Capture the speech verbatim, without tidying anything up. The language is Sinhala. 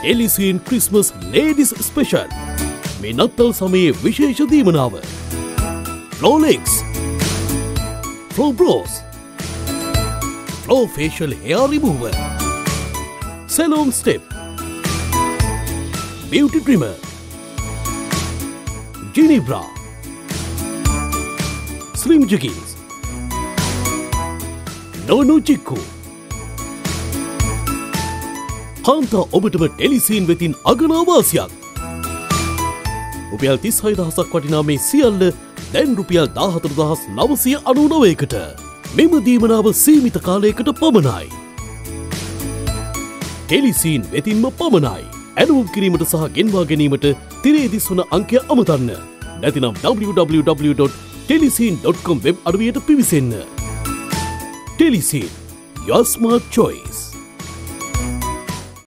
Elysian Christmas Ladies Special. මේ නත්තල් සමයේ විශේෂ දීමනාව. Flaw Legs, Flaw Brows, Flaw Facial Hair Remover, Salon Step, Beauty Trimmer, Genie Bra, Slim Jeggings, No No Chikku. කාන්තා ඔබටම ටෙලිසීන් වෙතින් අගනා වාසියක්. රුපියල් තිස් හය දහසක් වටිනා මේ සියල්ල දැන් රුපියල් දාහතර දහස් නවසිය අනූනවයකට. මෙම දීමනාව සීමිත කාලයකට පමණයි. ටෙලිසීන් වෙතින්ම පමණයි. ඇනුම් කිරීමට සහ ගෙන්වා ගැනීමට තිරේ දිස්වන අංකය අමතන්න. නැතිනම් w w w dot telesin dot com web අඩවියට පිවිසෙන්න. Telesin, your smart choice.